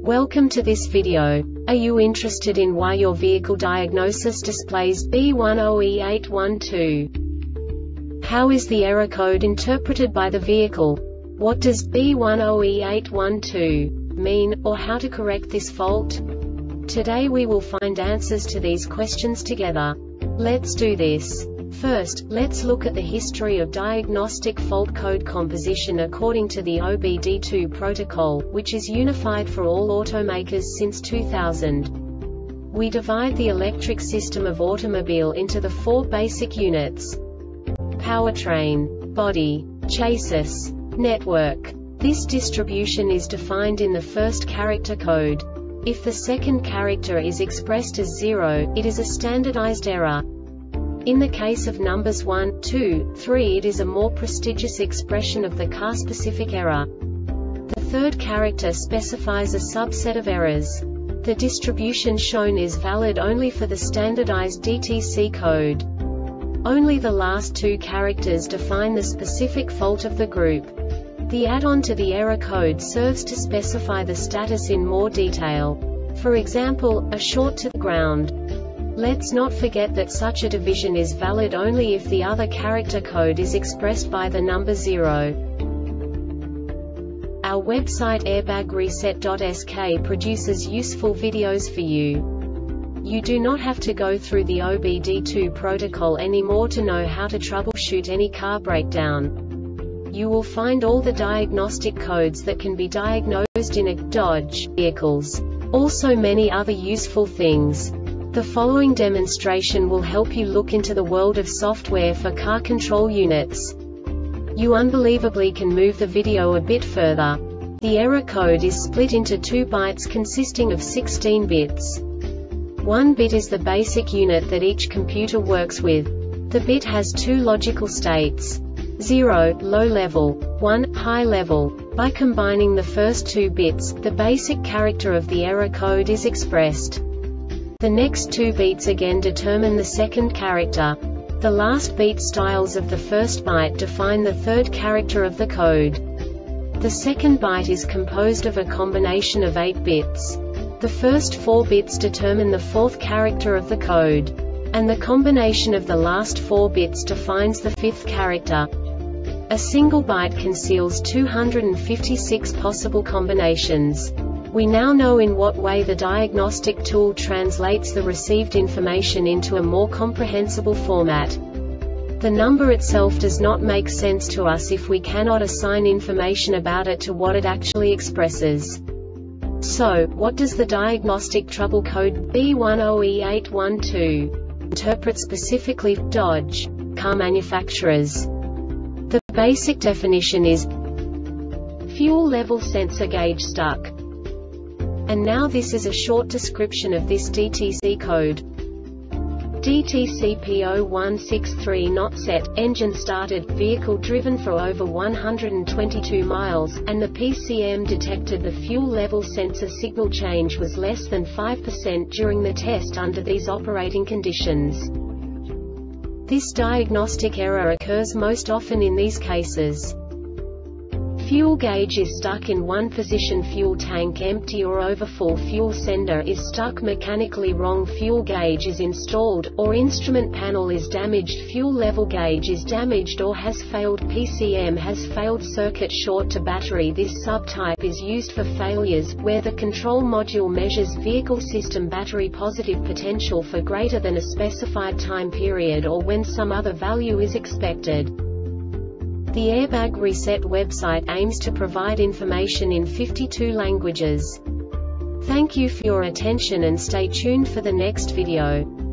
Welcome to this video. Are you interested in why your vehicle diagnosis displays B10E812? How is the error code interpreted by the vehicle? What does B10E812 mean, or how to correct this fault? Today we will find answers to these questions together. Let's do this. First, let's look at the history of diagnostic fault code composition according to the OBD2 protocol, which is unified for all automakers since 2000. We divide the electric system of automobile into the four basic units: powertrain, body, chassis, network. This distribution is defined in the first character code. If the second character is expressed as 0, it is a standardized error. In the case of numbers 1, 2, 3, it is a more prestigious expression of the car-specific error. The third character specifies a subset of errors. The distribution shown is valid only for the standardized DTC code. Only the last two characters define the specific fault of the group. The add-on to the error code serves to specify the status in more detail. For example, a short to the ground. Let's not forget that such a division is valid only if the other character code is expressed by the number 0. Our website airbagreset.sk produces useful videos for you. You do not have to go through the OBD2 protocol anymore to know how to troubleshoot any car breakdown. You will find all the diagnostic codes that can be diagnosed in a Dodge vehicles. Also many other useful things. The following demonstration will help you look into the world of software for car control units. You unbelievably can move the video a bit further. The error code is split into 2 bytes consisting of 16 bits. 1 bit is the basic unit that each computer works with. The bit has 2 logical states: 0, low level, 1, high level. By combining the first 2 bits, the basic character of the error code is expressed. The next 2 beats again determine the second character. The last beat styles of the first byte define the third character of the code. The second byte is composed of a combination of 8 bits. The first 4 bits determine the fourth character of the code. And the combination of the last 4 bits defines the fifth character. A single byte conceals 256 possible combinations. We now know in what way the diagnostic tool translates the received information into a more comprehensible format. The number itself does not make sense to us if we cannot assign information about it to what it actually expresses. So, what does the diagnostic trouble code B10E812 interpret specifically for Dodge car manufacturers? The basic definition is fuel level sensor gauge stuck. And now this is a short description of this DTC code. DTC P0163 not set, engine started, vehicle driven for over 122 miles, and the PCM detected the fuel level sensor signal change was less than 5% during the test under these operating conditions. This diagnostic error occurs most often in these cases: fuel gauge is stuck in one position, fuel tank empty or overfull, fuel sender is stuck, mechanically wrong, fuel gauge is installed, or instrument panel is damaged, fuel level gauge is damaged or has failed, PCM has failed, circuit short to battery. This subtype is used for failures where the control module measures vehicle system battery positive potential for greater than a specified time period or when some other value is expected. The Airbag Reset website aims to provide information in 52 languages. Thank you for your attention and stay tuned for the next video.